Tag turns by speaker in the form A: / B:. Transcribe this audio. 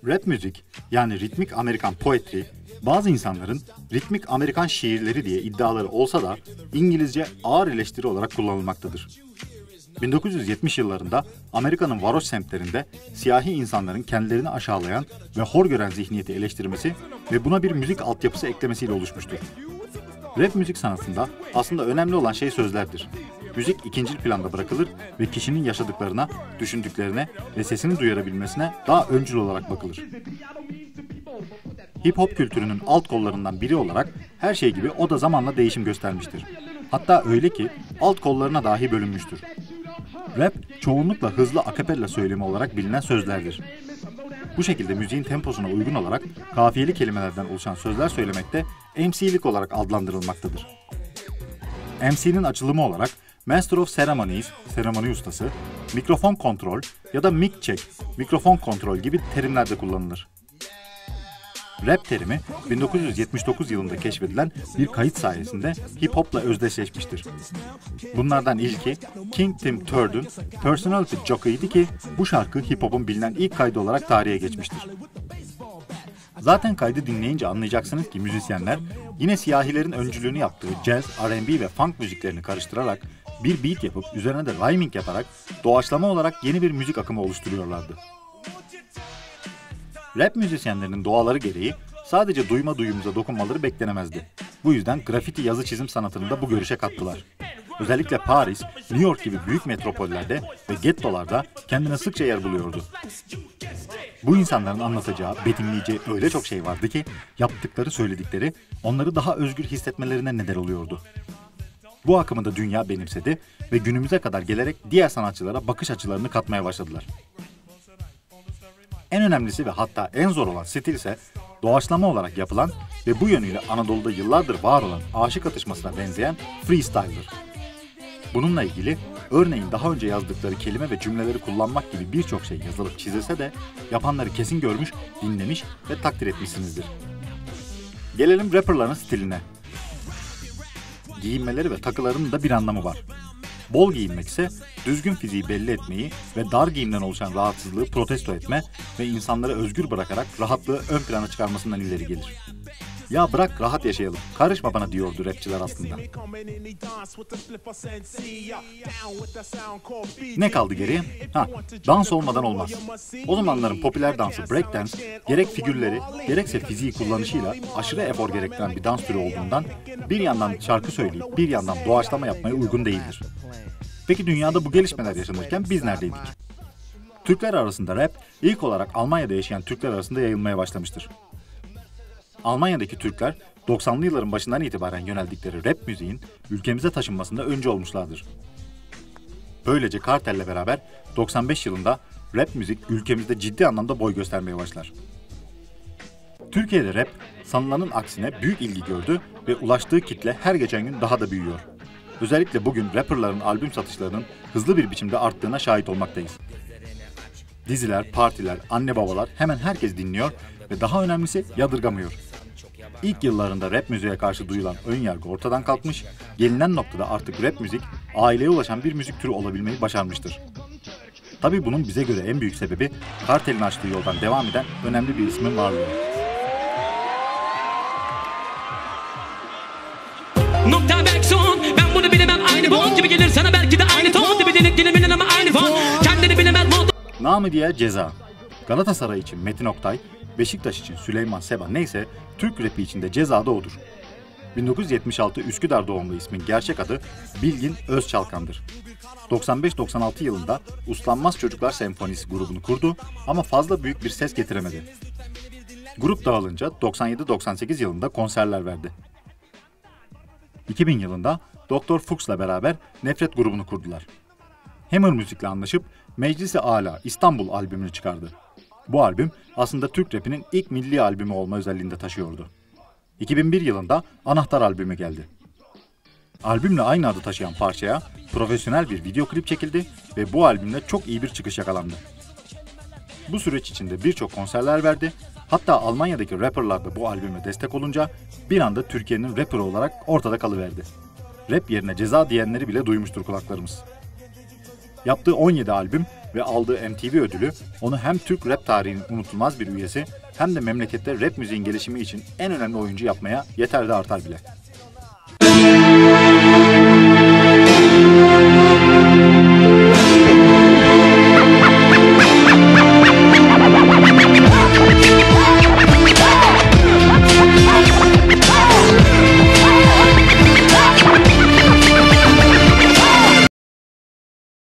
A: Rap müzik, yani ritmik Amerikan poetry, bazı insanların ritmik Amerikan şiirleri diye iddiaları olsa da İngilizce ağır eleştiri olarak kullanılmaktadır. 1970 yıllarında Amerika'nın varoş semtlerinde siyahi insanların kendilerini aşağılayan ve hor gören zihniyeti eleştirmesi ve buna bir müzik altyapısı eklemesiyle oluşmuştur. Rap müzik sanatında aslında önemli olan şey sözlerdir. Müzik ikincil planda bırakılır ve kişinin yaşadıklarına, düşündüklerine ve sesini duyurabilmesine daha öncül olarak bakılır. Hip hop kültürünün alt kollarından biri olarak her şey gibi o da zamanla değişim göstermiştir. Hatta öyle ki alt kollarına dahi bölünmüştür. Rap çoğunlukla hızlı akapella söylemi olarak bilinen sözlerdir. Bu şekilde müziğin temposuna uygun olarak kafiyeli kelimelerden oluşan sözler söylemek de MC'lik olarak adlandırılmaktadır. MC'nin açılımı olarak Master of Ceremonies, seremoni ustası, mikrofon kontrol ya da mic check, mikrofon kontrol gibi terimlerde kullanılır. Rap terimi 1979 yılında keşfedilen bir kayıt sayesinde hip hop'la özdeşleşmiştir. Bunlardan ilki King Tim Third'ün Personality Jockey'di ki bu şarkı hip hop'un bilinen ilk kaydı olarak tarihe geçmiştir. Zaten kaydı dinleyince anlayacaksınız ki müzisyenler yine siyahilerin öncülüğünü yaptığı jazz, R&B ve funk müziklerini karıştırarak bir beat yapıp üzerine de rhyming yaparak doğaçlama olarak yeni bir müzik akımı oluşturuyorlardı. Rap müzisyenlerinin doğaları gereği sadece duyma duyumuza dokunmaları beklenemezdi. Bu yüzden grafiti yazı çizim sanatını da bu görüşe kattılar. Özellikle Paris, New York gibi büyük metropollerde ve gettolarda kendine sıkça yer buluyordu. Bu insanların anlatacağı, betimleyeceği öyle çok şey vardı ki yaptıkları, söyledikleri onları daha özgür hissetmelerine neden oluyordu. Bu akımı da dünya benimsedi ve günümüze kadar gelerek diğer sanatçılara bakış açılarını katmaya başladılar. En önemlisi ve hatta en zor olan stil ise doğaçlama olarak yapılan ve bu yönüyle Anadolu'da yıllardır var olan aşık atışmasına benzeyen freestyle'dır. Bununla ilgili örneğin daha önce yazdıkları kelime ve cümleleri kullanmak gibi birçok şey yazılıp çizilse de yapanları kesin görmüş, dinlemiş ve takdir etmişsinizdir. Gelelim rapperların stiline. Giyinmeleri ve takılarının da bir anlamı var. Bol giyinmek ise düzgün fiziği belli etmeyi ve dar giyimden oluşan rahatsızlığı protesto etme ve insanları özgür bırakarak rahatlığı ön plana çıkarmasından ileri gelir. Ya bırak rahat yaşayalım, karışma bana diyordu rapçiler aslında. Ne kaldı geriye? Dans olmadan olmaz. O zamanların popüler dansı breakdance, gerek figürleri, gerekse fiziği kullanışıyla aşırı efor gerektiren bir dans türü olduğundan bir yandan şarkı söyleyip bir yandan doğaçlama yapmaya uygun değildir. Peki dünyada bu gelişmeler yaşanırken biz neredeydik? Türkler arasında rap ilk olarak Almanya'da yaşayan Türkler arasında yayılmaya başlamıştır. Almanya'daki Türkler 90'lı yılların başından itibaren yöneldikleri rap müziğin ülkemize taşınmasında öncü olmuşlardır. Böylece Kartel'le beraber 95 yılında rap müzik ülkemizde ciddi anlamda boy göstermeye başlar. Türkiye'de rap sanılanın aksine büyük ilgi gördü ve ulaştığı kitle her geçen gün daha da büyüyor. Özellikle bugün rapperların albüm satışlarının hızlı bir biçimde arttığına şahit olmaktayız. Diziler, partiler, anne babalar hemen herkes dinliyor ve daha önemlisi yadırgamıyor. İlk yıllarında rap müziğe karşı duyulan önyargı ortadan kalkmış, gelinen noktada artık rap müzik aileye ulaşan bir müzik türü olabilmeyi başarmıştır. Tabii bunun bize göre en büyük sebebi Kartel'in açtığı yoldan devam eden önemli bir ismin varlığı.
B: Nokta belki son, ben bunu bilemem aynı bon gibi gelir sana belki de aynı ton gibi dilik dilimin ama aynı fon kendini bilemez mod.
A: Namı diğer Ceza. Galatasaray için Metin Oktay, Beşiktaş için Süleyman Seba neyse Türk rapi için de Ceza da odur. 1976 Üsküdar doğumlu ismin gerçek adı Bilgin Özçalkan'dır. 95-96 yılında Uslanmaz Çocuklar Senfonisi grubunu kurdu ama fazla büyük bir ses getiremedi. Grup dağılınca 97-98 yılında konserler verdi. 2000 yılında Dr. Fuchs'la beraber Nefret grubunu kurdular. Hammer Müzik'le anlaşıp Meclis-i Ala İstanbul albümünü çıkardı. Bu albüm aslında Türk rapinin ilk milli albümü olma özelliğini de taşıyordu. 2001 yılında Anahtar albümü geldi. Albümle aynı adı taşıyan parçaya profesyonel bir video klip çekildi ve bu albümle çok iyi bir çıkış yakalandı. Bu süreç içinde birçok konserler verdi, hatta Almanya'daki rapperlar da bu albüme destek olunca bir anda Türkiye'nin rapperı olarak ortada kalıverdi. Rap yerine Ceza diyenleri bile duymuştur kulaklarımız. Yaptığı 17 albüm ve aldığı MTV ödülü onu hem Türk rap tarihinin unutulmaz bir üyesi hem de memlekette rap müziğin gelişimi için en önemli oyuncu yapmaya yeter de artar bile.